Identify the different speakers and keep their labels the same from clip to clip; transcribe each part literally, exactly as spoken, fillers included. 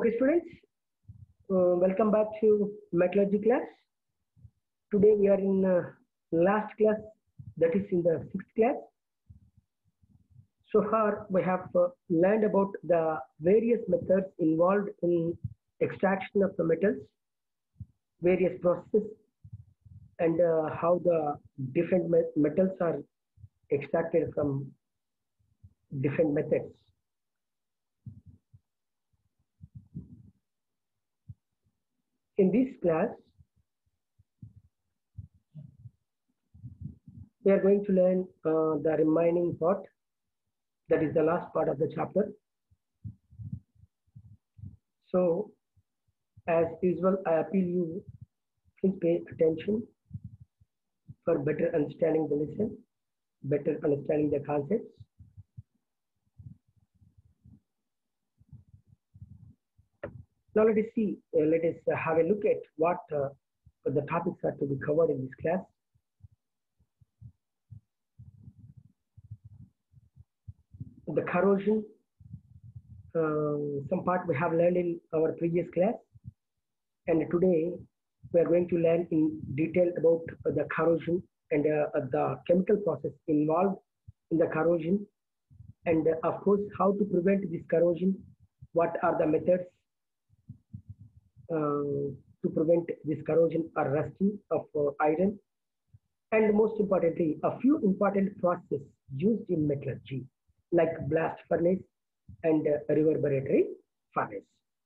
Speaker 1: Okay, students, uh, welcome back to metallurgy class. Today we are in uh, last class, that is in the sixth class. So far we have uh, learned about the various methods involved in extraction of the metals, various processes, and uh, how the different met metals are extracted from different methods. In this class, we are going to learn uh, the remaining part, that is the last part of the chapter. So, as usual, I appeal you, please pay attention for better understanding the lesson, better understanding the concepts. Now let us see, uh, let us uh, have a look at what uh, the topics are to be covered in this class. The corrosion, uh, some part we have learned in our previous class, and today we are going to learn in detail about uh, the corrosion and uh, the chemical process involved in the corrosion, and uh, of course how to prevent this corrosion, what are the methods uh, to prevent this corrosion or rusting of uh, iron, and most importantly a few important processes used in metallurgy like blast furnace and uh, reverberatory furnace.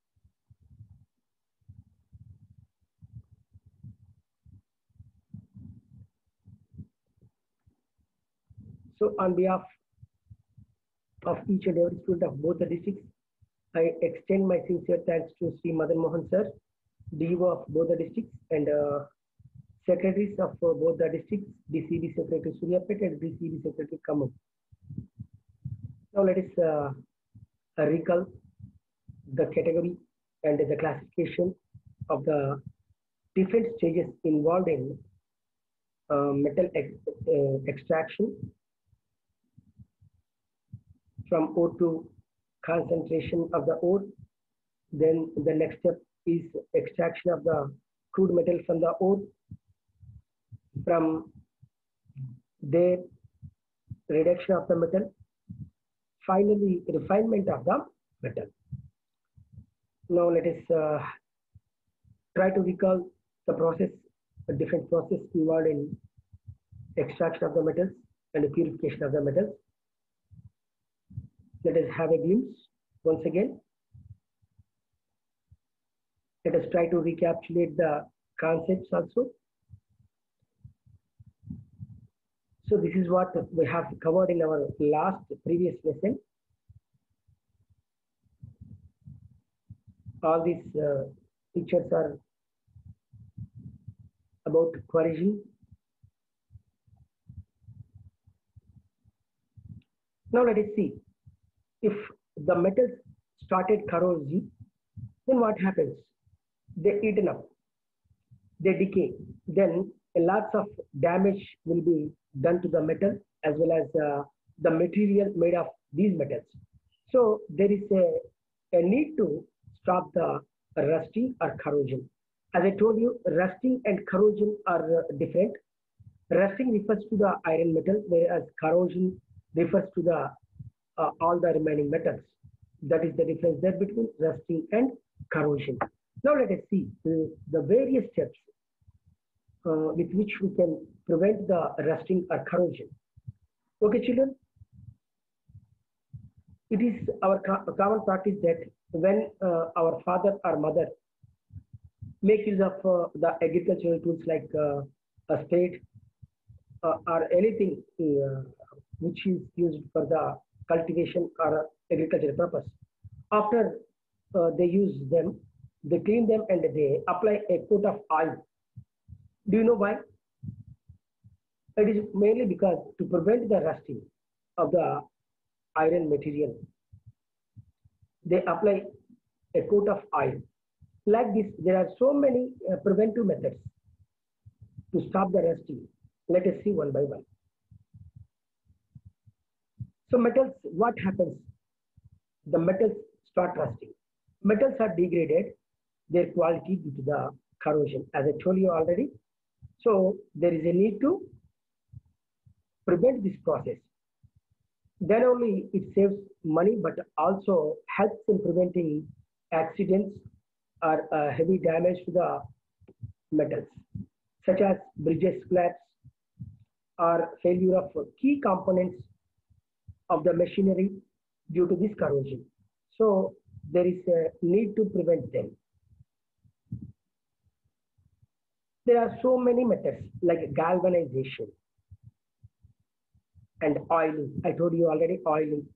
Speaker 1: So on behalf of each and every student of both the districts, I extend my sincere thanks to Sri Madan Mohan sir, D O of both the districts, and uh, secretaries of uh, both the districts, D C B Secretary Suryapet and D C B Secretary Khammam. Now let us uh, recall the category and the classification of the different stages involved in uh, metal ex uh, extraction from ore to concentration of the ore. Then the next step is extraction of the crude metal from the ore. From there, reduction of the metal. Finally, refinement of the metal. Now let us uh, try to recall the process, the different process involved in extraction of the metals and the purification of the metals. Let us have a glimpse once again. Let us try to recapitulate the concepts also. So this is what we have covered in our last previous lesson. All these uh, pictures are about corrosion. Now let us see, if the metals started corrosing, then what happens? They eaten up, they decay, then lots of damage will be done to the metal as well as uh, the material made of these metals. So there is a, a need to stop the rusting or corrosion. As I told you, rusting and corrosion are uh, different. Rusting refers to the iron metal, whereas corrosion refers to the uh, all the remaining metals. That is the difference there between rusting and corrosion. Now let us see the, the various steps uh, with which we can prevent the rusting or corrosion. Okay, children, it is our co common practice that when uh, our father or mother make use of uh, the agricultural tools like uh, a spade uh, or anything uh, which is used for the cultivation or agricultural purpose, after uh, they use them, they clean them and they apply a coat of oil. Do you know why? It is mainly because to prevent the rusting of the iron material, they apply a coat of oil. Like this, there are so many uh, preventive methods to stop the rusting. Let us see one by one. So metals, what happens? The metals start rusting. metals are degraded their quality due to the corrosion, as I told you already. So there is a need to prevent this process. Then only it saves money, but also helps in preventing accidents or uh, heavy damage to the metals, such as bridges collapse or failure of key components of the machinery due to this corrosion. So there is a need to prevent them. There are so many methods like galvanization and oiling. I told you already, oiling,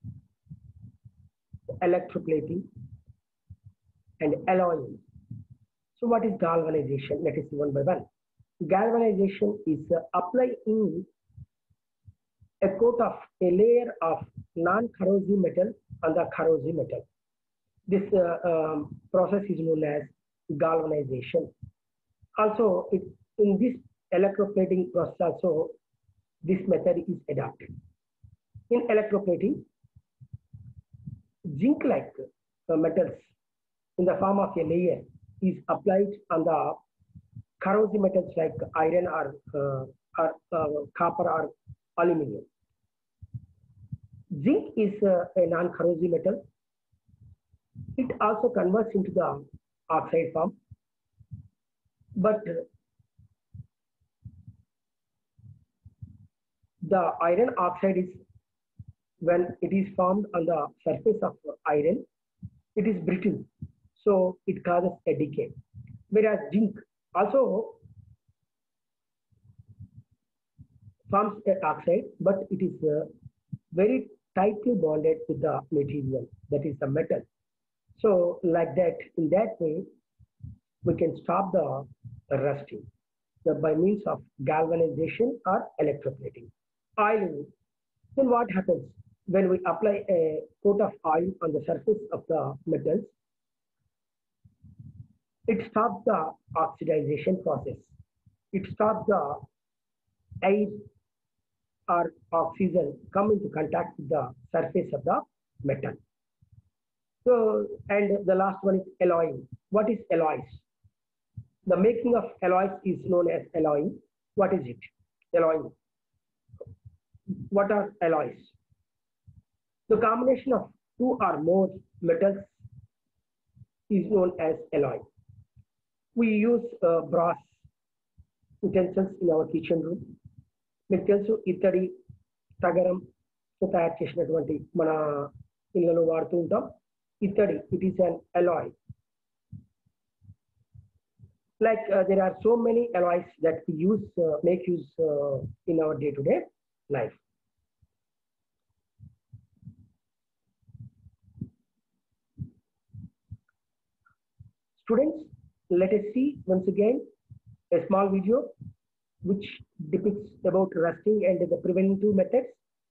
Speaker 1: electroplating, and alloying. So what is galvanization? Let us see one by one. Galvanization is uh, applying a coat of a layer of non-corrosive metal on the corrosive metal. This uh, um, process is known as galvanization. Also, it, in this electroplating process also, this method is adopted. In electroplating, zinc-like uh, metals in the form of a layer is applied on the corrosive metals like iron or, uh, or uh, copper or aluminum. Zinc is uh, a non-corrosive metal. It also converts into the oxide form, but uh, the iron oxide is, when it is formed on the surface of iron, it is brittle, so it causes a decay. Whereas zinc also forms an oxide, but it is uh, very tightly bonded with the material, that is the metal. So like that, in that way, we can stop the rusting the, by means of galvanization or electroplating. Oiling. Then what happens when we apply a coat of oil on the surface of the metals? It stops the oxidization process. It stops the air or oxygen come into contact with the surface of the metal. So, and the last one is alloying. What is alloys? The making of alloys is known as alloying. What is it? Alloying. What are alloys? The combination of two or more metals is known as alloy. We use uh, brass utensils in our kitchen room. మీకు తెలుసు ఇత్తడి తగరం తయారు చేసినటువంటి మన ఇళ్ళలో వాడుతూ ఉంటాం. ఇత్తడి, it is an alloy. Like uh, there are so many alloys that we use, uh, make use uh, in our day-to-day life. Students, let us see once again a small video which depicts about rusting and the preventive methods.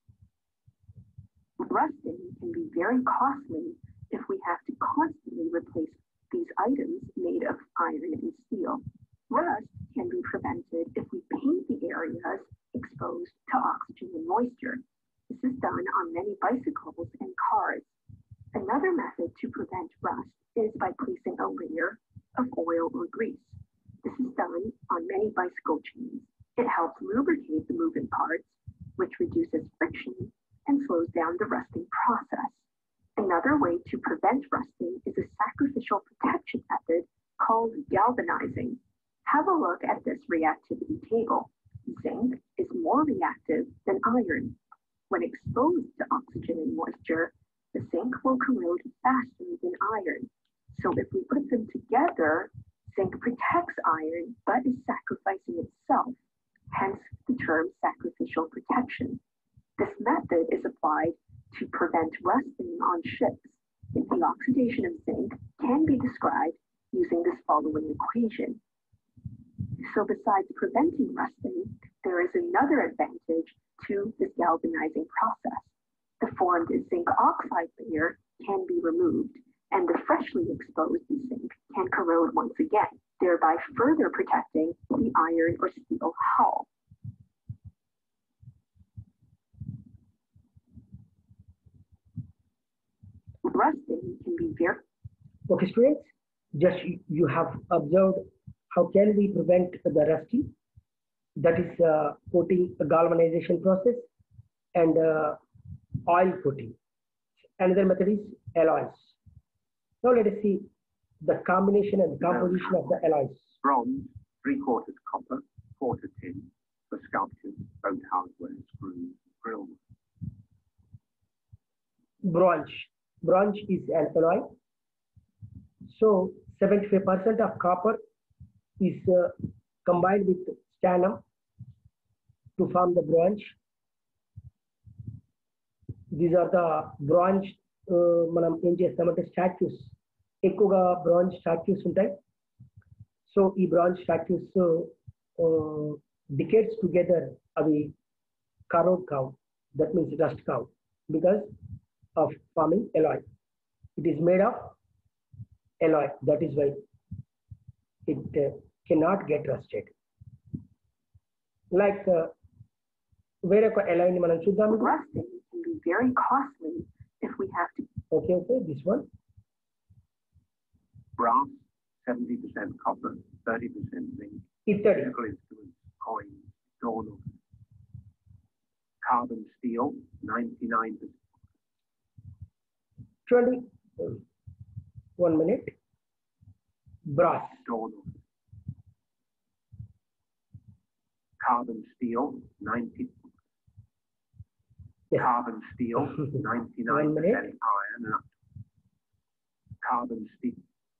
Speaker 2: Rusting can be very costly if we have to constantly replace these items made of iron and steel. Rust can be prevented if we paint the areas exposed to oxygen and moisture. This is done on many bicycles and cars. Another method to prevent rust is by placing a layer of oil or grease. This is done on many bicycle chains. It helps lubricate the moving parts, which reduces friction and slows down the rusting process. Another way to prevent rusting is a sacrificial protection method called galvanizing. Have a look at this reactivity table. Zinc is more reactive than iron. When exposed to oxygen and moisture, the zinc will corrode faster than iron. So if we put them together, zinc protects iron but is sacrificing itself, hence the term sacrificial protection. This method is applied to prevent rusting on ships. The oxidation of zinc can be described using this following equation. So besides preventing rusting, there is another advantage to this galvanizing process. The formed zinc oxide layer can be removed, and the freshly exposed zinc can corrode once again, thereby further protecting the iron or steel hull. Rusting can be very
Speaker 1: Okay, students, just you, you have observed how can we prevent the rusty. That is uh, coating galvanization process and uh, oil coating. Another method is alloys. Now let us see the combination and composition of the alloys.
Speaker 3: Bronze, three quarters copper, quarter tin for sculptures, boat hardware, screws, grill.
Speaker 1: Bronze. Bronze is an alloy. So seventy-five percent of copper is uh, combined with stannum to form the bronze. These are the bronze మనం ఏం చేస్తామంటే statues ఎక్కువగా bronze statues ఉంటాయి. So ఈ bronze statues decades together అవి corrode కావు, that means rust కావు because of forming alloy. It is made of alloy, that is why it uh, cannot get rusted. Like uh, where alloy ni manam chuddam.
Speaker 2: Rusting can be very costly if we have to.
Speaker 1: Okay, okay, this one.
Speaker 3: Brass, seventy percent copper, thirty percent zinc.
Speaker 1: Ithari.
Speaker 3: Musical instruments, coins, doorknobs. Carbon steel, ninety-nine percent.
Speaker 1: twenty. Uh, One minute. Brass.
Speaker 3: Doorknobs. Carbon steel, ninety.
Speaker 1: Yes.
Speaker 3: Carbon steel, ninety-nine percent iron. And up to carbon steel.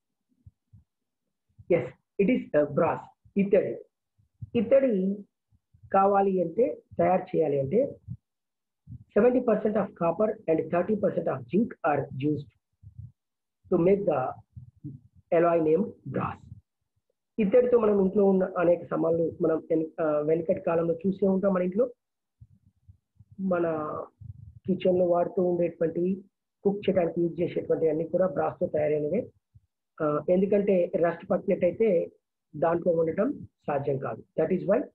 Speaker 1: Yes, it is uh, brass. Ithari. Ithari kavali ante tayar cheyali ante seventy percent of copper and thirty percent of zinc are used to make the alloy named brass. ఇద్దరితో మనం ఇంట్లో ఉన్న అనేక సామాన్లు మనం వెనకటి కాలంలో చూసే ఉంటాం. మన ఇంట్లో మన కిచెన్ లో వాడుతూ ఉండేటువంటి కుక్ చేయడానికి యూజ్ చేసేటువంటి అన్ని కూడా బ్రాస్ తో తయారైనవే. ఎందుకంటే రస్ట్ పట్టినట్టయితే దాంట్లో ఉండటం సాధ్యం కాదు. That is why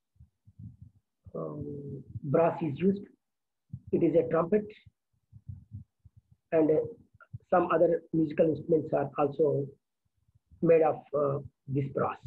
Speaker 1: brass is used. It is a trumpet and some other musical instruments are also made of uh, this brass.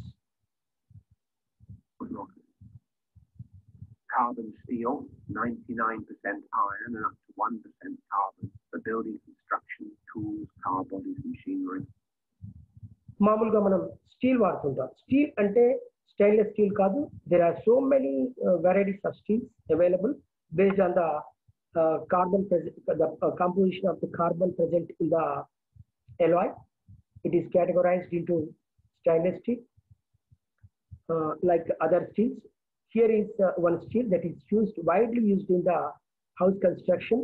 Speaker 3: Carbon steel, ninety-nine percent iron and up to one percent carbon for building construction, tools, car bodies, machinery.
Speaker 1: మామూలుగా మనం steel వాడుతుంటాం. Steel అంటే stainless steel కాదు. There are so many varieties of steels available based on the Uh, carbon present, the uh, composition of the carbon present in the alloy. It is categorized into stainless steel, uh, like other steels. Here is uh, one steel that is used widely used in the house construction.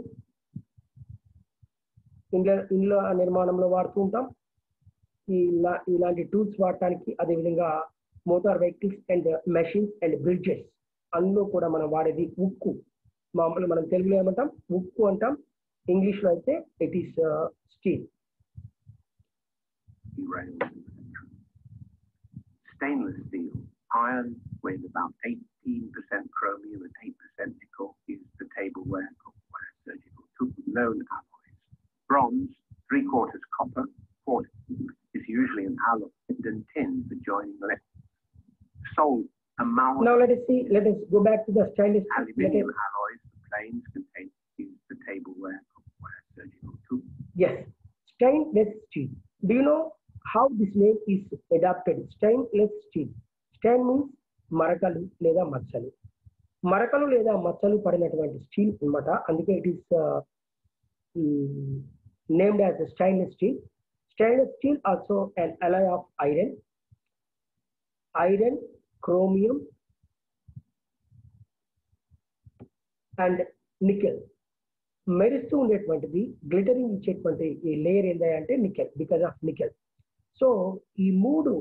Speaker 1: ఇండ్ల ఇండ్ల నిర్మాణంలో వాడుతూ ఉంటాం. ఈ ఇలాంటి tools వాడటానికి, అదేవిధంగా motor vehicles and machines and bridges అందులో కూడా మనం వాడేది ఉక్కు. మామూలు మనం తెలుగులో ఏమంటాం ఉక్కు అంటాం, ఇంగ్లీష్ లో అయితే it is steel.
Speaker 3: Stainless steel, iron with about eighteen percent chromium and eight percent nickel, used for tableware, cookware, surgical tools, known alloys. Bronze, three quarters copper, quarter is usually an alloy and tin for joining electrics. Sold amalgam.
Speaker 1: Now let us see. Let us go back to the stainless steel.
Speaker 3: Aluminium alloys for planes contain used for tableware, cookware, surgical tools.
Speaker 1: Yes, stainless steel. Do you know how this name is adapted? Stainless steel. Stain means మరకలు లేదా మచ్చలు. మరకలు లేదా మచ్చలు పడినటువంటి steel అన్నమాట. అందుకే it is named as stainless steel. Stainless steel also an alloy of iron. Iron, chromium and nickel. మెరుస్తూ ఉండేటువంటిది, గ్లిటరింగ్ ఇచ్చేటువంటి ఈ లేయర్ ఏంటంటే nickel, because of nickel. So ఈ మూడు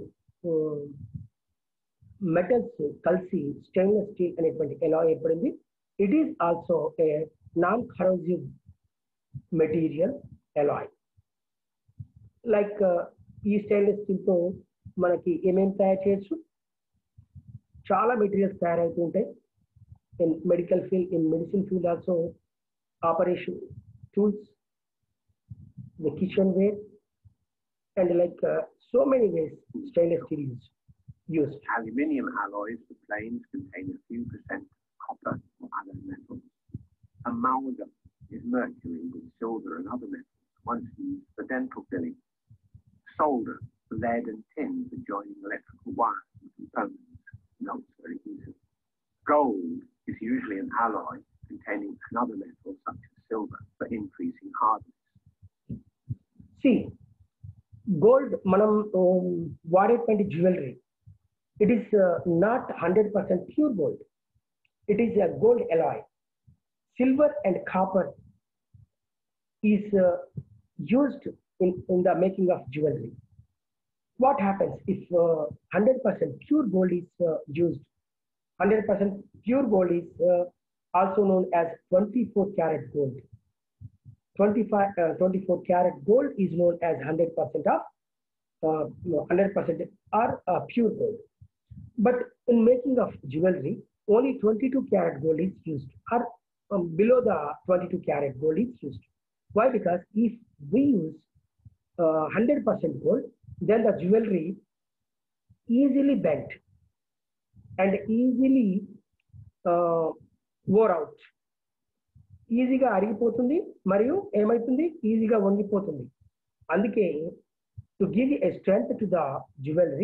Speaker 1: మెటల్స్ కలిసి స్టెయిన్లెస్ స్టీల్ అనేటువంటి ఎలాయ్ ఏర్పడింది. It is also a non corrosive material alloy. Like ఈ స్టెయిన్లెస్ స్టీల్తో మనకి ఏమేమి తయారు చేయొచ్చు, చాలా మెటీరియల్స్ తయారవుతూ ఉంటాయి. in medical field, in medicine field also, operation tools, the kitchenware, and like uh, so many ways stainless steel is used.
Speaker 3: Aluminium alloys for planes contain a few percent copper or other metals. Amalgam is mercury with silver and other metals, once used for dental filling. Solder, lead and tin for joining electrical wires and components, melts very easily. Gold is usually an alloy containing another metal such as silver for increasing hardness.
Speaker 1: See, gold manam వాడేటువంటి jewellery, it is uh, not one hundred percent pure gold. It is a gold alloy. Silver and copper is uh, used in, in the making of jewelry. What happens if uh, one hundred percent pure gold is uh, used? one hundred percent pure gold is uh, also known as twenty-four karat gold. twenty-five, uh, twenty-four karat gold is known as one hundred percent of uh, no, one hundred percent are uh, pure gold. But in making of jewelry, only twenty-two karat gold is used, or um, below the twenty-two karat gold is used. Why? Because if we use uh, one hundred percent gold, then the jewelry easily bent and easily uh, wore out. ఈజీగా అరిగిపోతుంది మరియు ఏమవుతుంది, ఈజీగా వంగిపోతుంది. అందుకే to give a strength to the jewellery,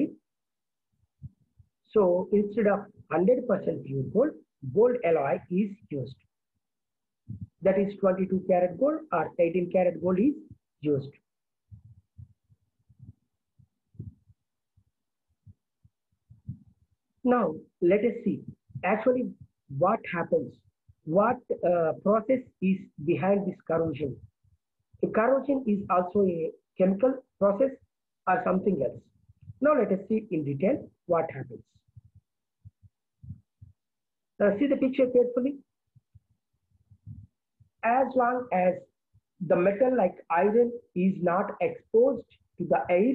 Speaker 1: so instead of one hundred percent pure gold, gold alloy is used. That is twenty-two karat gold or eighteen karat gold is used. Now let us see actually what happens. What uh, process is behind this corrosion? The corrosion is also a chemical process or something else. Now let us see in detail what happens. Uh, see the picture carefully. As long as the metal like iron is not exposed to the air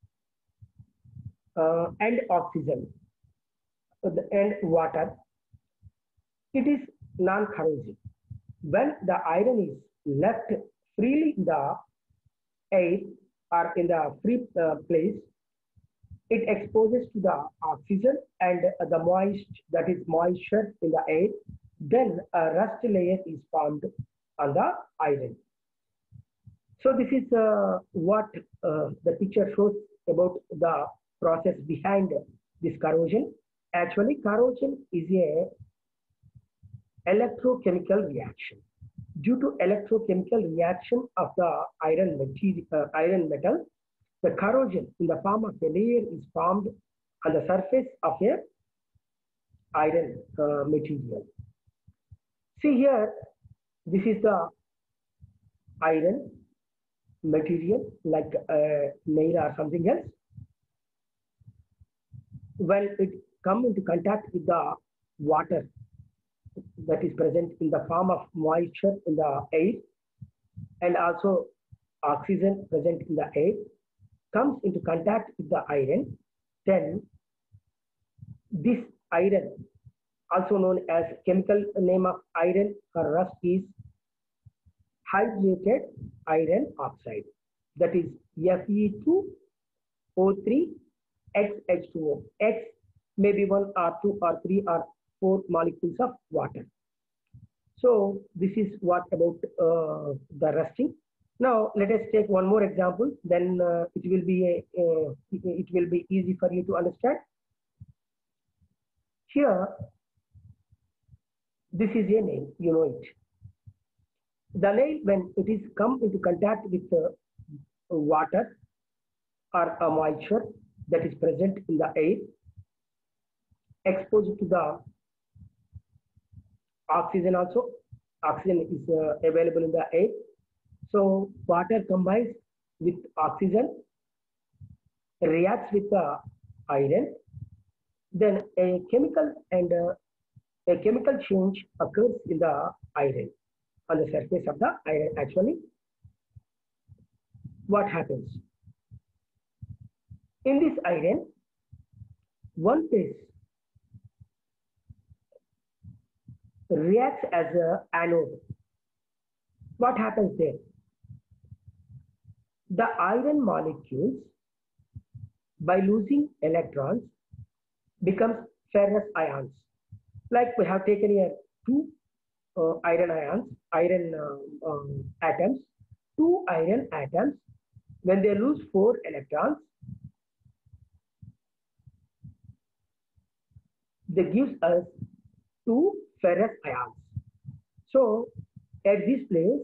Speaker 1: uh, and oxygen and water, it is non-corrosive. When the iron is left freely in the air or in the free uh, place, it exposes to the oxygen and uh, the moist, that is moisture in the air, then a rust layer is formed on the iron. So this is uh, what uh, the picture shows about the process behind this corrosion. Actually, corrosion is a electrochemical reaction. Due to electrochemical reaction of the iron material, uh, iron metal, the corrosion in the form of a layer is formed on the surface of a iron uh, material. See here, this is the iron material like uh, nail or something else. When it comes into contact with the water that is present in the form of moisture in the air and also oxygen present in the air, comes into contact with the iron, then this iron, also known as chemical name of iron or rust, is hydrated iron oxide, that is F e two O three X H two O. X may be one or two or three or four molecules of water. So this is what about uh, the rusting. Now let us take one more example, then uh, it will be a, uh, it will be easy for you to understand. Here, this is a nail, you know it. The nail, when it is come into contact with uh, water or a moisture that is present in the air, exposed to the oxygen also, oxygen is uh, available in the air. So water combines with oxygen, reacts with the iron, then a chemical and uh, a chemical change occurs in the iron, on the surface of the iron. Actually, what happens? In this iron, one phase reacts as a anode. What happens there? the iron molecules, by losing electrons, becomes ferrous ions. Like we have taken here two uh, iron ions, iron uh, um, atoms, two iron atoms. When they lose four electrons, they gives us two ferrous ions. So at this place,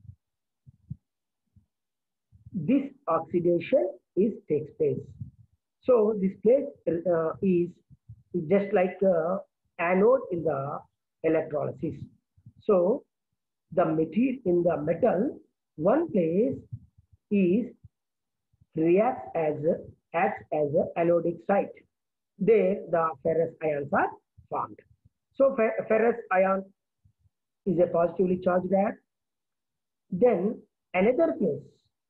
Speaker 1: this oxidation is takes place. So this place uh, is just like uh, anode in the electrolysis. So the material in the metal, one place is reacts as acts as an anodic site. There the ferrous ions are formed. So fer ferrous ion is a positively charged atom. Then another place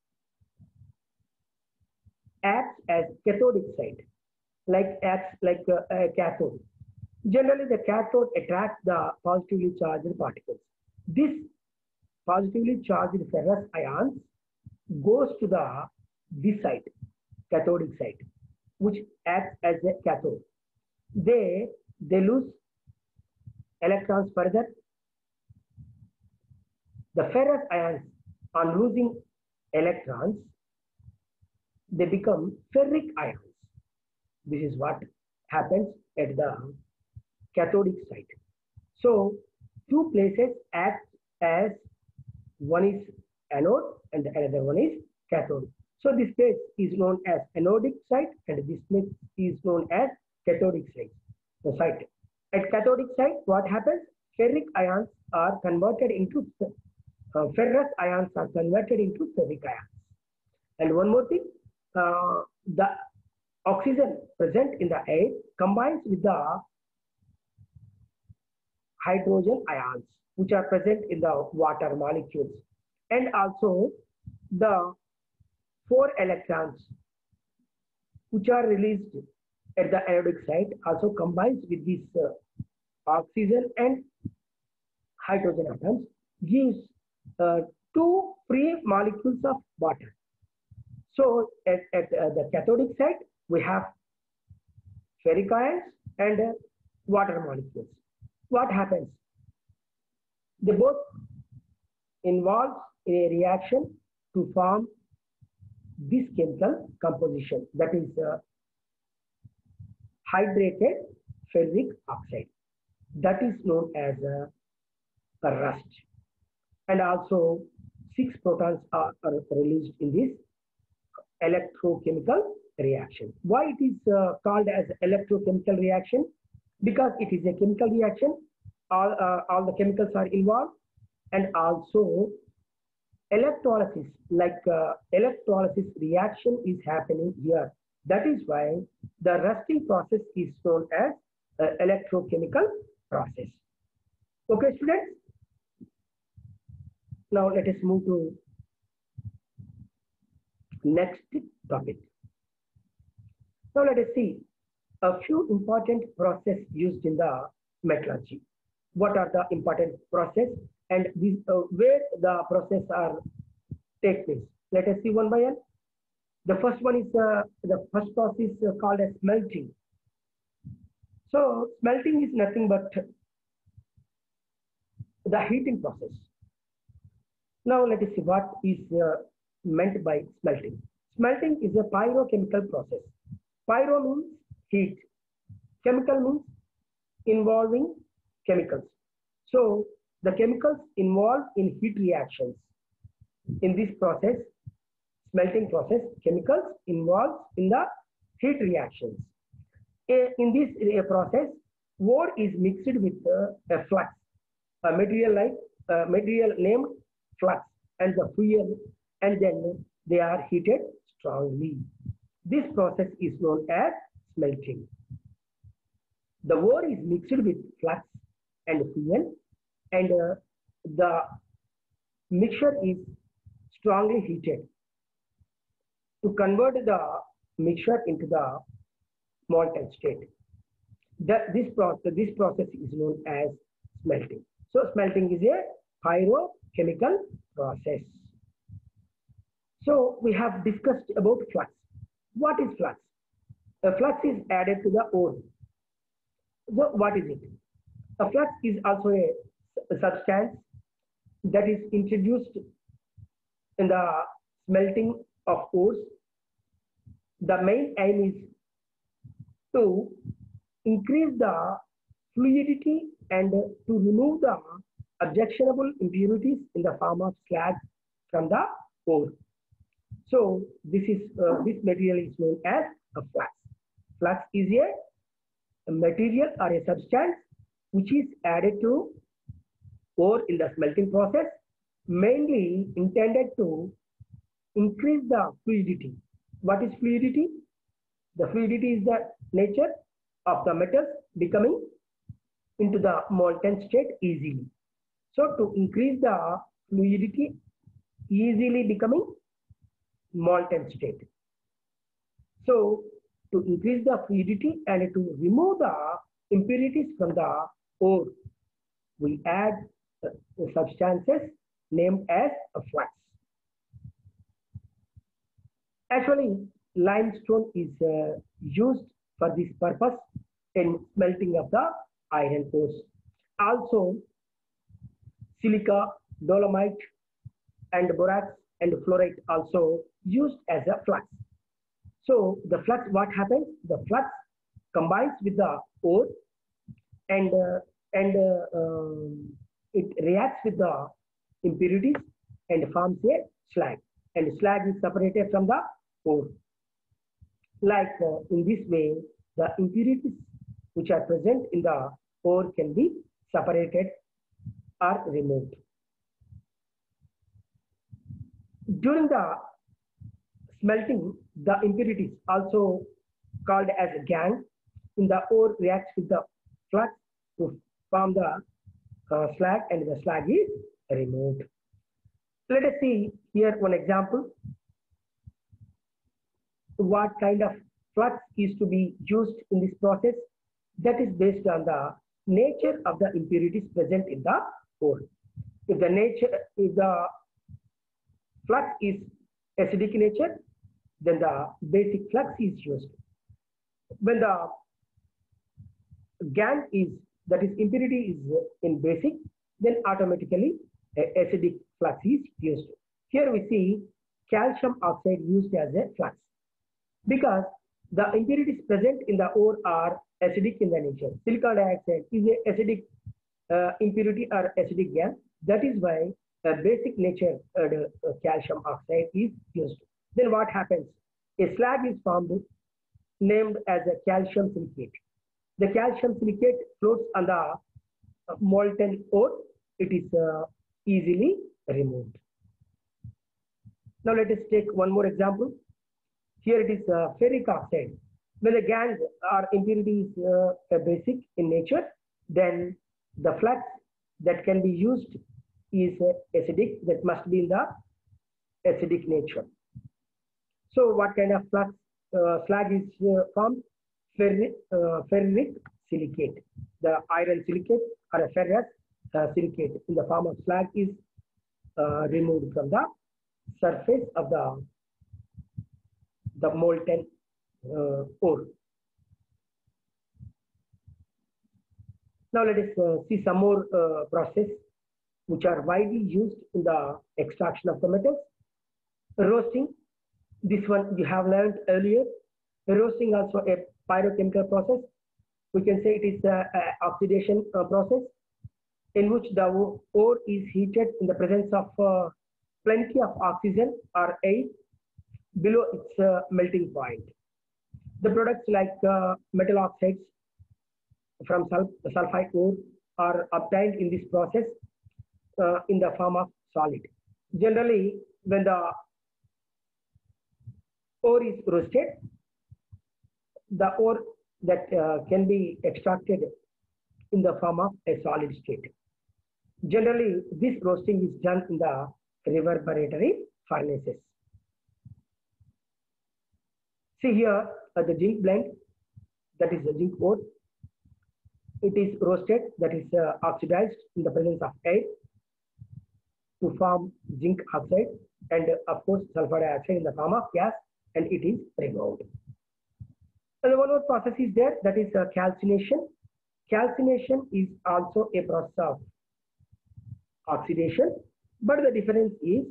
Speaker 1: acts as cathodic site, like acts like a, a cathode. Generally, the cathode attracts the positively charged particles. This positively charged ferrous ions goes to the this site, cathodic site, which acts as a cathode. They they lose electrons further. The ferrous ions, on losing electrons, they become ferric ions. This is what happens at the cathodic site. So two places act as, one is anode and another one is cathode. So this place is known as anodic site and this place is known as cathodic site. The site. At cathodic site, what happens? Ferric ions are converted into uh, ferrous ions are converted into ferric ions. And one more thing, uh, the oxygen present in the air combines with the hydrogen ions which are present in the water molecules, and also the four electrons which are released at the anodic site also combines with this uh, oxygen and hydrogen atoms, gives uh, two free molecules of water. So at, at uh, the cathodic site we have ferric ions and uh, water molecules. What happens? They both involve in a reaction to form this chemical composition, that is uh, hydrated ferric oxide. That is known as uh, a rust. And also six protons are, are released in this electrochemical reaction. Why it is uh, called as electrochemical reaction? Because it is a chemical reaction. All, uh, all the chemicals are involved, and also electrolysis, like uh, electrolysis reaction is happening here. That is why the rusting process is known as uh, electrochemical process. Okay, students. Now let us move to next topic. Now let us see a few important processes used in the metallurgy. What are the important process and these, uh, where the process are take place? Let us see one by one. The first one is uh, the first process uh, called as smelting. So smelting is nothing but the heating process. Now let us see what is uh, meant by smelting. Smelting is a pyrochemical process. Pyro means heat. Chemical means involving chemicals. So the chemicals involved in heat reactions. In this process, smelting process, chemicals involved in the heat reactions. In this process, ore is mixed with a flux, a material like a material named flux, and the fuel, and then they are heated strongly. This process is known as smelting. The ore is mixed with flux and fuel, and uh, the mixture is strongly heated to convert the mixture into the molten state. That this process, this process is known as smelting. So smelting is a pyrochemical process. So we have discussed about flux. What is flux? A flux is added to the ore. So what is it? A flux is also a, a substance that is introduced in the smelting of ores. The main aim is to increase the fluidity and to remove the objectionable impurities in the form of slag from the ore. So this is uh, this material is known as a flux. Flux is a, a material or a substance which is added to ore in the smelting process, mainly intended to increase the fluidity. What is fluidity? The fluidity is the nature of the metals becoming into the molten state easily. So to increase the fluidity, easily becoming molten state. So to increase the fluidity and to remove the impurities from the ore, we add uh, substances named as a flux. Actually, limestone is uh, used for this purpose in smelting of the iron ores. Also, silica, dolomite, and borax and fluorite also used as a flux. So the flux, what happens? The flux combines with the ore and uh, and uh, um, it reacts with the impurities and forms a slag. And slag is separated from the ore. Like uh, in this way, the impurities which are present in the ore can be separated or removed. During the smelting, the impurities, also called as gangue, in the ore reacts with the flux to form the uh, slag, and the slag is removed. Let us see here one example. What kind of flux is to be used in this process? That is based on the nature of the impurities present in the ore. If the nature, if the flux is acidic nature, then the basic flux is used. When the gangue is, that is impurity is in basic, then automatically acidic flux is used. Here we see calcium oxide used as a flux because the impurities present in the ore are acidic in the nature. Silicon dioxide is a acidic uh, impurity or acidic gas. That is why the basic nature uh, the, uh, calcium oxide is used. Then what happens? A slag is formed named as a calcium silicate. The calcium silicate floats on the uh, molten ore. It is uh, easily removed. Now let us take one more example. Here it is uh, ferric oxide. When the gangue or impurity is uh, basic in nature, then the flux that can be used is uh, acidic, that must be in the acidic nature. So what kind of flux uh, slag is uh, formed? Ferric, uh, ferric silicate. The iron silicate or a ferrous uh, silicate in the form of slag is uh, removed from the surface of the, the molten uh, ore. Now let us uh, see some more uh, process which are widely used in the extraction of the metals. Roasting, this one you have learned earlier. Roasting also a pyrochemical process. We can say it is an oxidation uh, process in which the ore is heated in the presence of uh, plenty of oxygen or air below its uh, melting point. The products like uh, metal oxides from sul sulfide ore are obtained in this process uh, in the form of solid. Generally, when the ore is roasted, the ore that uh, can be extracted in the form of a solid state. Generally, this roasting is done in the reverberatory furnaces. See here uh, the zinc blend, that is the zinc ore. It is roasted, that is uh, oxidized in the presence of air to form zinc oxide. and uh, of course sulfur dioxide in the form of gas, and it is removed. And one more process is there, that is uh, calcination. Calcination is also a process of oxidation, but the difference is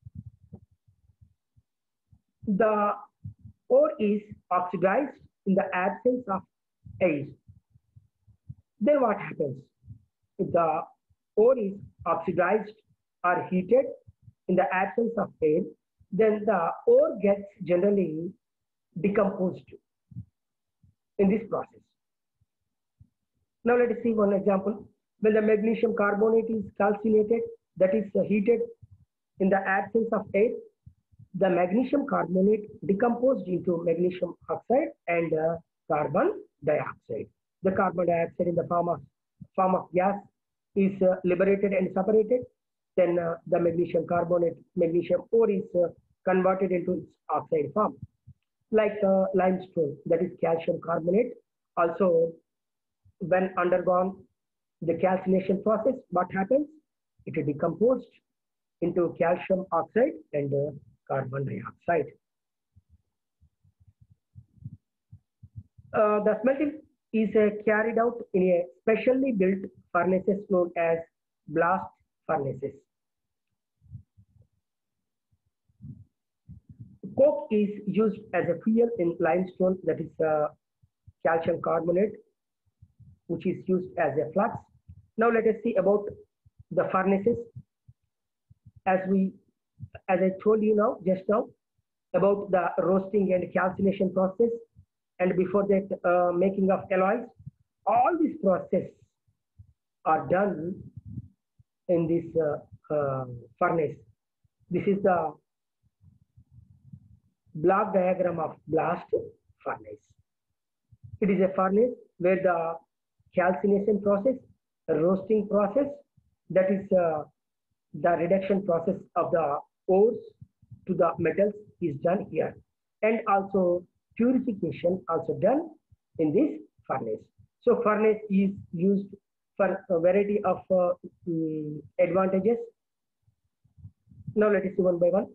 Speaker 1: the ore is oxidized in the absence of air. Then what happens? If the ore is oxidized or heated in the absence of air, then the ore gets generally decomposed in this process. Now let us see one example. When the magnesium carbonate is calcinated, that is heated in the absence of air, the magnesium carbonate decomposed into magnesium oxide and uh, carbon dioxide. The carbon dioxide in the form of form of gas is uh, liberated and separated. Then uh, the magnesium carbonate, magnesium ore is uh, converted into its oxide form. Like uh, limestone, that is calcium carbonate. Also, when undergone the calcination process, what happens? It is decomposed into calcium oxide and uh, carbon dioxide. Uh, the smelting is uh, carried out in a specially built furnaces known as blast furnaces. Coke is used as a fuel in limestone, that is uh, calcium carbonate, which is used as a flux. Now let us see about the furnaces. As we, as I told you now, just now, about the roasting and calcination process, and before that, uh, making of alloys. All these processes are done in this uh, uh, furnace. This is the block diagram of blast furnace. It is a furnace where the calcination process, the roasting process, that is uh, the reduction process of the ores to the metals is done here, and also purification also done in this furnace. So furnace is used for a variety of uh, um, advantages. Now let us see one by one.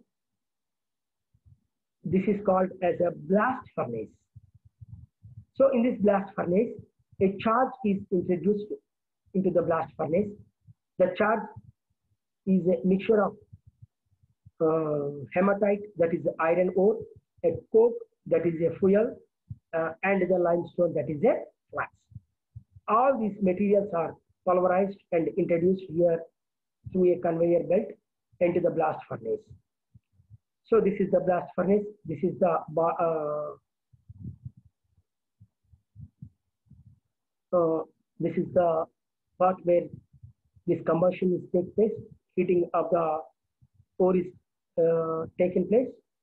Speaker 1: This is called as a blast furnace. So in this blast furnace, a charge is introduced into the blast furnace. The charge is a mixture of uh, hematite, that is the iron ore, a coke, that is a fuel, uh, and the limestone, that is a flux. All these materials are pulverized and introduced here through a conveyor belt into the blast furnace. So this is the blast furnace. This is the uh, uh, this is the part where this combustion is taking place. Heating of the ore is uh, taking place.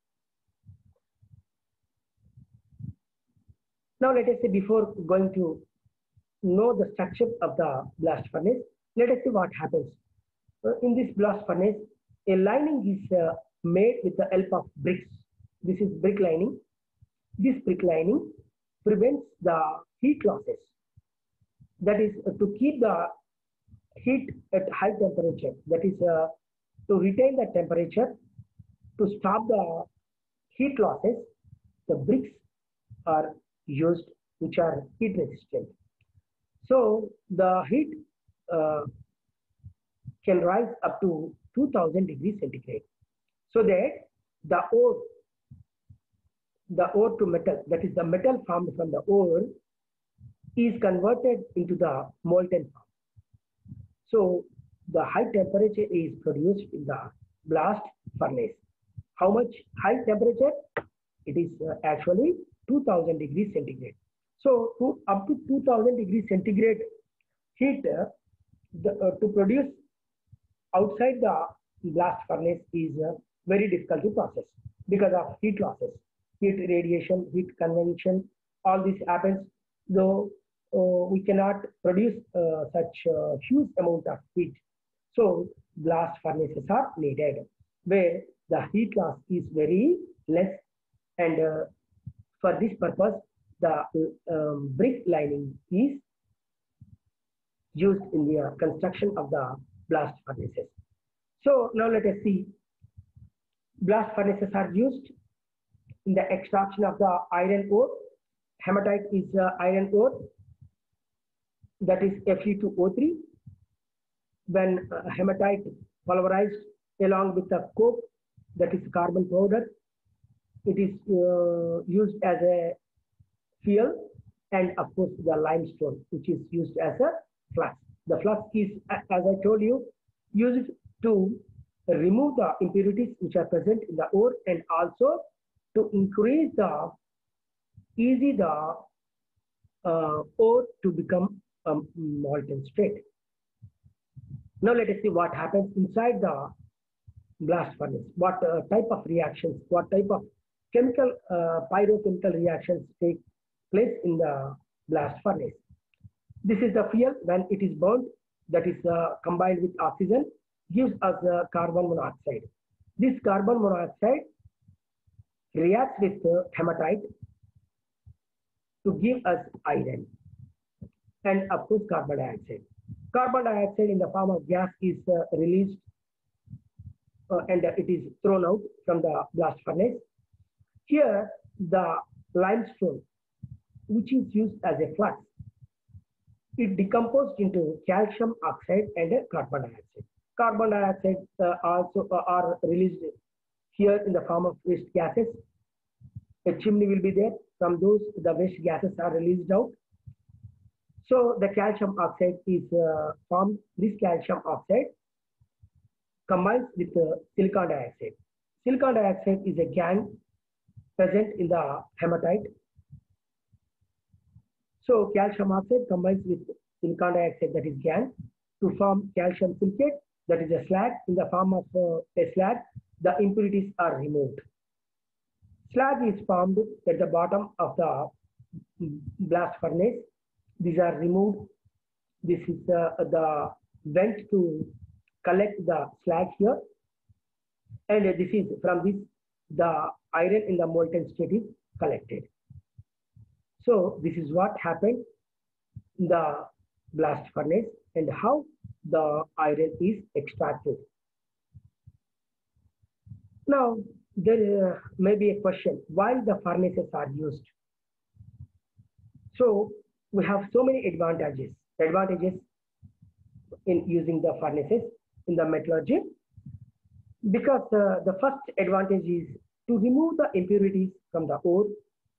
Speaker 1: Now let us say, before going to know the structure of the blast furnace, let us see what happens. Uh, in this blast furnace, a lining is uh, made with the help of bricks. This is brick lining. This brick lining prevents the heat losses. That is uh, to keep the heat at high temperature. That is uh, to retain the temperature, to stop the heat losses. The bricks are used, which are heat resistant. So the heat uh, can rise up to two thousand degrees centigrade. So that the ore, the ore to metal, that is the metal formed from the ore, is converted into the molten form. So the high temperature is produced in the blast furnace. How much high temperature? It is uh, actually two thousand degrees centigrade. So to, up to two thousand degrees centigrade heat uh, the, uh, to produce outside the blast furnace is uh, very difficult to process because of heat losses, heat radiation, heat convection. All this happens, though uh, we cannot produce uh, such uh, huge amount of heat. So blast furnaces are needed where the heat loss is very less, and uh, for this purpose the um, brick lining is used in the uh, construction of the blast furnaces. So now let us see Blast furnaces are used in the extraction of the iron ore. Hematite is uh, iron ore, that is F e two O three. When uh, hematite pulverized along with the coke, that is carbon powder, it is uh, used as a fuel, and of course the limestone, which is used as a flux. The flux is, as I told you, used to remove the impurities which are present in the ore, and also to increase the easy the uh, ore to become a molten state. Now let us see what happens inside the blast furnace. What uh, type of reactions, what type of chemical, uh, pyrochemical reactions take place in the blast furnace. This is the fuel. When it is burned, that is uh, combined with oxygen, gives us uh, carbon monoxide. This carbon monoxide reacts with uh, hematite to give us iron, and of course carbon dioxide. Carbon dioxide in the form of gas is uh, released uh, and uh, it is thrown out from the blast furnace. Here the limestone, which is used as a flux, it decomposed into calcium oxide and uh, carbon dioxide. Carbon dioxide uh, also uh, are released here in the form of waste gases. A chimney will be there. From those, the waste gases are released out. So the calcium oxide is uh, formed. This calcium oxide combines with uh, silicon dioxide. Silicon dioxide is a gang present in the hematite. So calcium oxide combines with silicon dioxide, that is gan, to form calcium silicate, that is a slag. In the form of uh, a slag, the impurities are removed. Slag is formed at the bottom of the blast furnace. These are removed. This is uh, the vent to collect the slag here. And uh, this is from this, the iron in the molten state is collected. So this is what happened in the blast furnace and how the iron is extracted. Now, there uh, may be a question, why the furnaces are used? So we have so many advantages, advantages in using the furnaces in the metallurgy, because uh, the first advantage is to remove the impurities from the ore.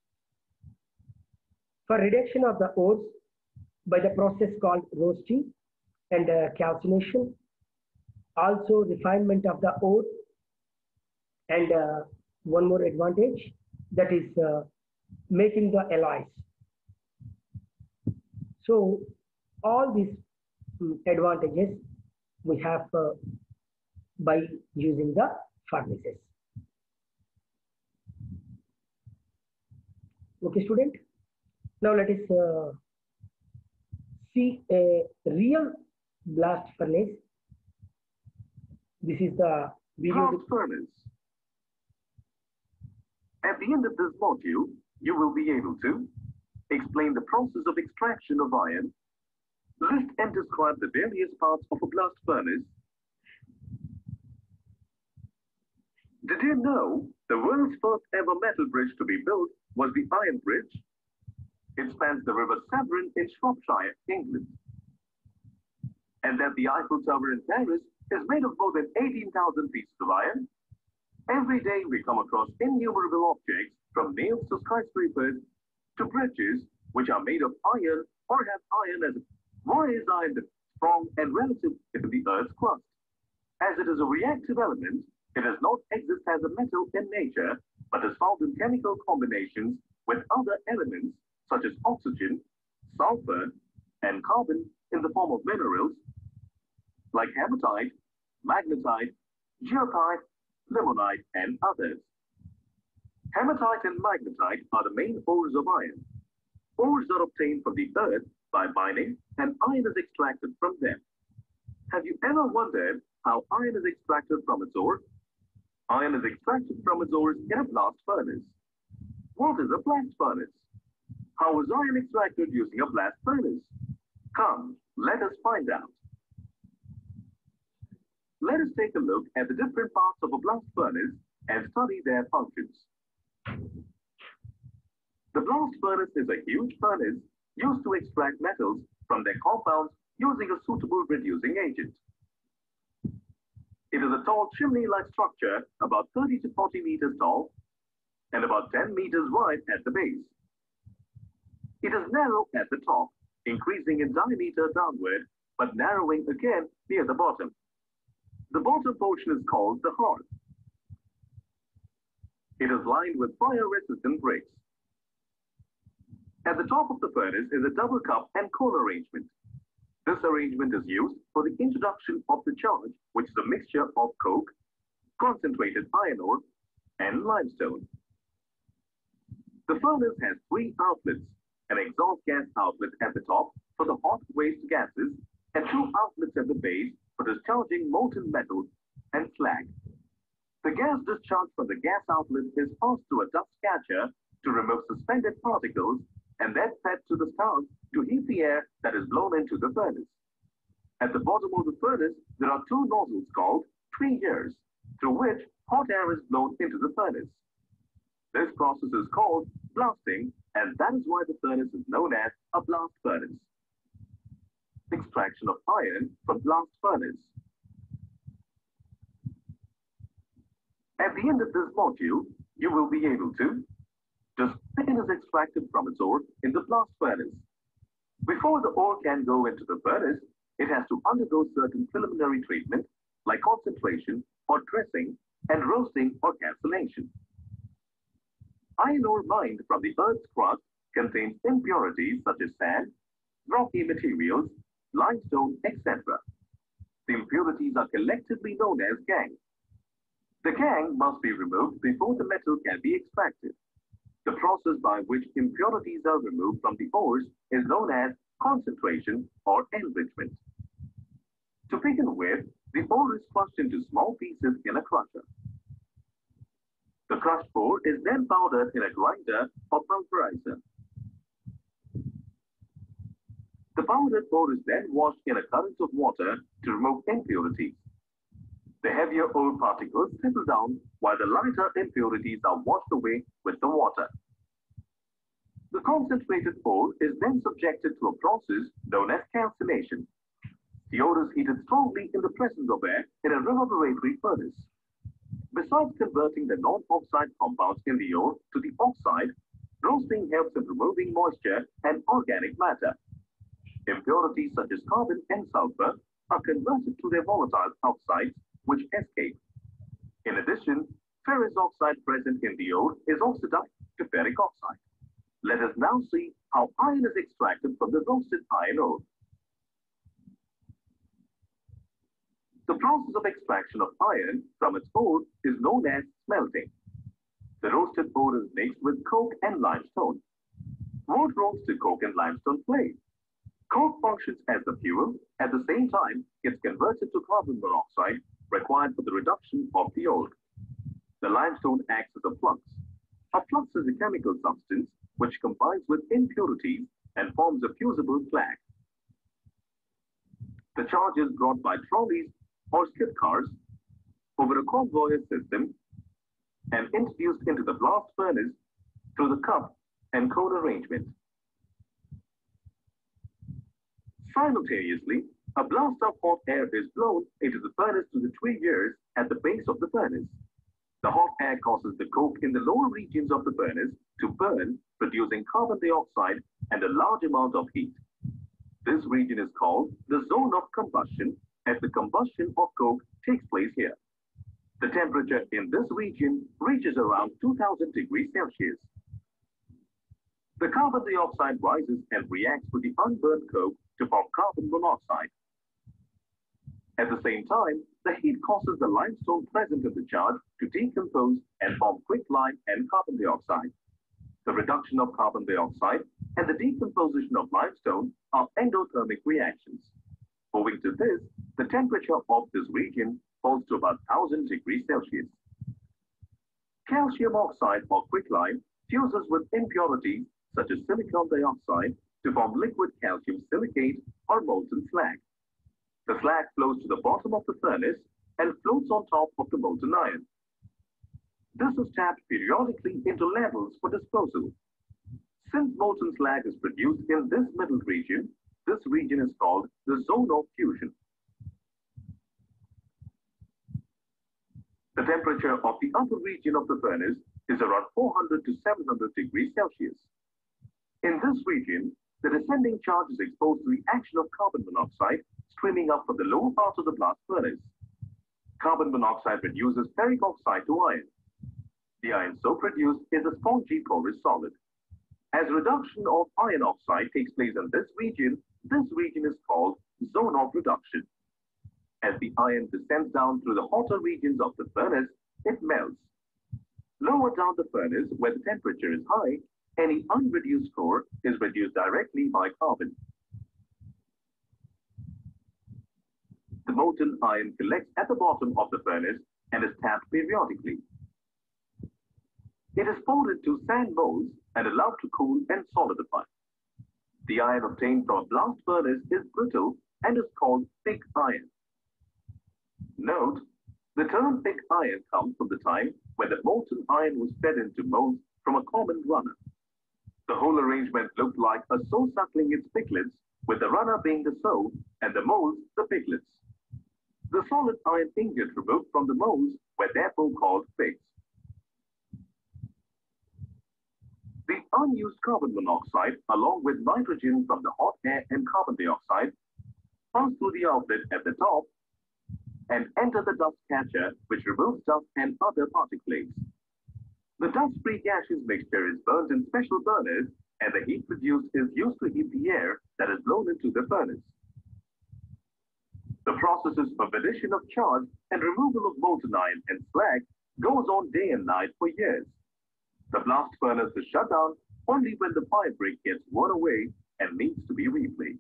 Speaker 1: For reduction of the ores by the process called roasting and uh, calcination, also refinement of the ore, and uh, one more advantage, that is uh, making the alloys. So all these um, advantages we have uh, by using the furnaces. Okay, student. Now let us uh, see a real blast furnace. This is the video.
Speaker 4: Blast furnace. At the end of this module, you will be able to explain the process of extraction of iron, list and describe the various parts of a blast furnace. Did you know the world's first ever metal bridge to be built was the Iron Bridge? It spans the River Severn in Shropshire, England. And that the Eiffel Tower in Paris is made of more than eighteen thousand pieces of iron. Every day we come across innumerable objects, from nails to skyscrapers to bridges, which are made of iron or have iron as a... Why is iron strong and relative to the Earth's crust? As it is a reactive element, it does not exist as a metal in nature, but is found in chemical combinations with other elements such as oxygen, sulfur, and carbon in the form of minerals like hematite, magnetite, goethite, limonite, and others. Hematite and magnetite are the main ores of iron. Ores are obtained from the earth by mining, and iron is extracted from them. Have you ever wondered how iron is extracted from its ore? Iron is extracted from its ores in a blast furnace. What is a blast furnace? How is iron extracted using a blast furnace? Come, let us find out. Let us take a look at the different parts of a blast furnace and study their functions. The blast furnace is a huge furnace used to extract metals from their compounds using a suitable reducing agent. It is a tall chimney-like structure about thirty to forty meters tall and about ten meters wide at the base. It is narrow at the top, increasing in diameter downward, but narrowing again near the bottom. The bottom portion is called the hearth. It is lined with fire-resistant bricks. At the top of the furnace is a double cup and coal arrangement. This arrangement is used for the introduction of the charge, which is a mixture of coke, concentrated iron ore, and limestone. The furnace has three outlets, an exhaust gas outlet at the top for the hot waste gases, and two outlets at the base for discharging molten metal and slag. The gas discharged from the gas outlet is passed through a dust catcher to remove suspended particles and then fed to the stove to heat the air that is blown into the furnace. At the bottom of the furnace, there are two nozzles called tweegers, through which hot air is blown into the furnace. This process is called blasting, and that is why the furnace is known as a blast furnace. Extraction of iron from blast furnace. At the end of this module, you will be able to just iron is extracted from its ore in the blast furnace. Before the ore can go into the furnace, it has to undergo certain preliminary treatment like concentration or dressing and roasting or calcination. Iron ore mined from the Earth's crust contains impurities such as sand, rocky materials, limestone, et cetera. The impurities are collectively known as gangue. The gangue must be removed before the metal can be extracted. The process by which impurities are removed from the ores is known as concentration or enrichment. To begin with, the ore is crushed into small pieces in a crusher. The crushed ore is then powdered in a grinder or pulverizer. The powdered ore is then washed in a current of water to remove impurities. The heavier ore particles settle down while the lighter impurities are washed away with the water. The concentrated ore is then subjected to a process known as calcination. The ore is heated strongly in the presence of air in a reverberatory furnace. Besides converting the non-oxide compounds in the ore to the oxide, roasting helps in removing moisture and organic matter. Impurities such as carbon and sulfur are converted to their volatile oxides, which escape. In addition, ferrous oxide present in the ore is oxidized to ferric oxide. Let us now see how iron is extracted from the roasted iron ore. The process of extraction of iron from its ore is known as smelting. The roasted ore is mixed with coke and limestone. What roles do coke and limestone play? Coke functions as the fuel. At the same time, it's converted to carbon monoxide required for the reduction of the ore. The limestone acts as a flux. A flux is a chemical substance which combines with impurities and forms a fusible slag. The charge is brought by trolleys or skid cars over a conveyor system and introduced into the blast furnace through the cup and cone arrangement. Simultaneously, a blast of hot air is blown into the furnace through the tweegers at the base of the furnace. The hot air causes the coke in the lower regions of the furnace to burn, producing carbon dioxide and a large amount of heat. This region is called the zone of combustion, as the combustion of coke takes place here. The temperature in this region reaches around two thousand degrees Celsius. The carbon dioxide rises and reacts with the unburned coke to form carbon monoxide. At the same time, the heat causes the limestone present in the charge to decompose and form quicklime and carbon dioxide. The reduction of carbon dioxide and the decomposition of limestone are endothermic reactions. Owing to this, the temperature of this region falls to about one thousand degrees Celsius. Calcium oxide or quicklime fuses with impurities such as silicon dioxide to form liquid calcium silicate or molten slag. The slag flows to the bottom of the furnace and floats on top of the molten iron. This is tapped periodically into levels for disposal. Since molten slag is produced in this middle region, this region is called the zone of fusion. The temperature of the upper region of the furnace is around four hundred to seven hundred degrees Celsius. In this region, the descending charge is exposed to the action of carbon monoxide streaming up from the lower part of the blast furnace. Carbon monoxide reduces ferric oxide to iron. The iron so produced is a spongy porous solid. As reduction of iron oxide takes place in this region, this region is called zone of reduction. As the iron descends down through the hotter regions of the furnace, it melts. Lower down the furnace, where the temperature is high, any unreduced core is reduced directly by carbon. The molten iron collects at the bottom of the furnace and is tapped periodically. It is poured into sand molds and allowed to cool and solidify. The iron obtained from a blast furnace is brittle and is called pig iron. Note, the term pig iron comes from the time when the molten iron was fed into molds from a common runner. The whole arrangement looked like a sow suckling its piglets, with the runner being the sow and the molds the piglets. The solid iron ingot removed from the molds were therefore called pigs. The unused carbon monoxide, along with nitrogen from the hot air and carbon dioxide, pass through the outlet at the top and enter the dust catcher, which removes dust and other particulates. The dust-free gaseous mixture is burned in special burners, and the heat produced is used to heat the air that is blown into the furnace. The processes of addition of charge and removal of molten iron and slag goes on day and night for years. The blast furnace is shut down only when the fire break gets worn away and needs to be replaced.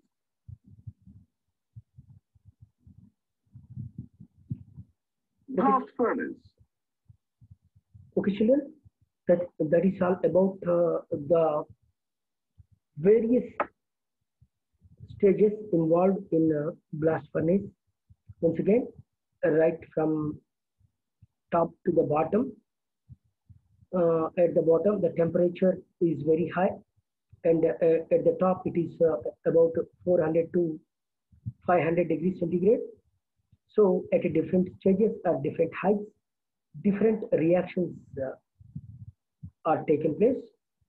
Speaker 4: Blast furnace.
Speaker 1: Okay, children, that, that is all about uh, the various stages involved in uh, blast furnace. Once again, uh, right from top to the bottom. Uh, at the bottom, the temperature is very high, and uh, at the top, it is uh, about four hundred to five hundred degrees centigrade. So, at different stages or different heights, different reactions uh, are taking place.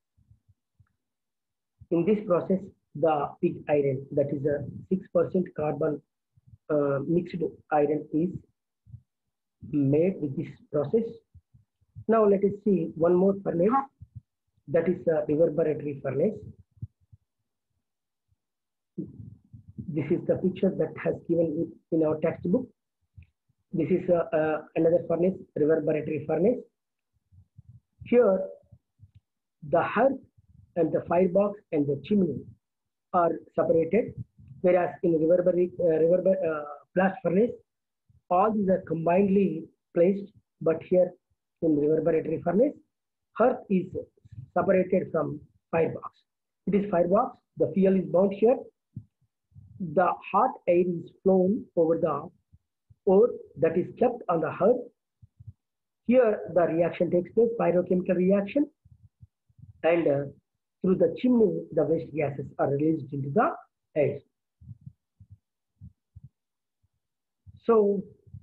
Speaker 1: In this process, the pig iron, that is a six percent carbon uh, mixed iron, is made with this process. Now let us see one more furnace, that is a reverberatory furnace. This is the picture that has given in our textbook. This is a, uh, another furnace, reverberatory furnace. Here, the hearth and the firebox and the chimney are separated, whereas in reverberatory uh, reverber, uh, blast furnace, all these are combinedly placed, but here in reverberatory furnace, hearth is separated from firebox. It is firebox, the fuel is burnt here, the hot air is flown over the ore that is kept on the hearth. Here the reaction takes place, pyrochemical reaction, and uh, through the chimney the waste gases are released into the air. So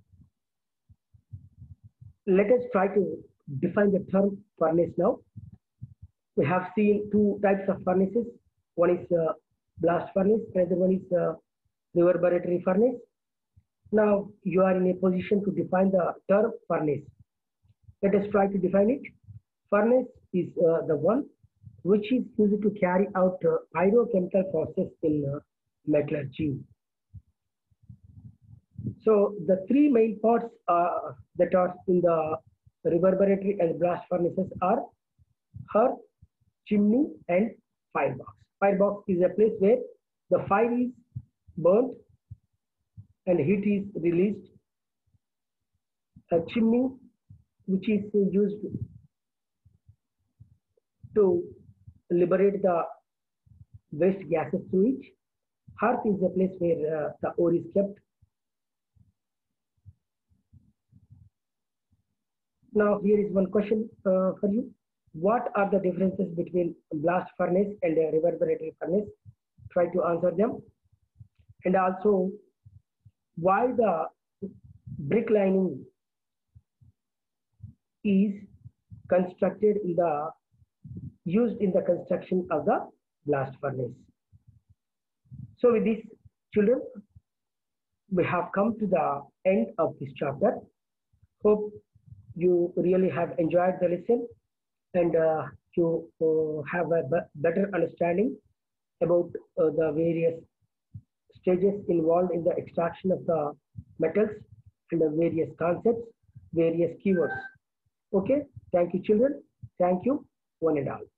Speaker 1: let us try to define the term furnace now. We have seen two types of furnaces. One is uh, blast furnace, another one is uh, reverberatory furnace. Now you are in a position to define the term furnace. Let us try to define it. Furnace is uh, the one which is used to carry out uh, pyrochemical process in uh, metallurgy. So the three main parts uh, that are in the reverberatory and blast furnaces are hearth, chimney, and firebox. Firebox is a place where the fire is burnt and heat is released. A chimney, which is used to liberate the waste gases through it. Hearth is a place where uh, the ore is kept. Now here is one question uh, for you. What are the differences between blast furnace and a reverberatory furnace? Try to answer them. And also, why the brick lining is constructed in the used in the construction of the blast furnace. So with this, children, we have come to the end of this chapter. Hope you really have enjoyed the lesson and uh, you uh, have a better understanding about uh, the various stages involved in the extraction of the metals and the various concepts, various keywords. Okay, thank you children. Thank you, one and all.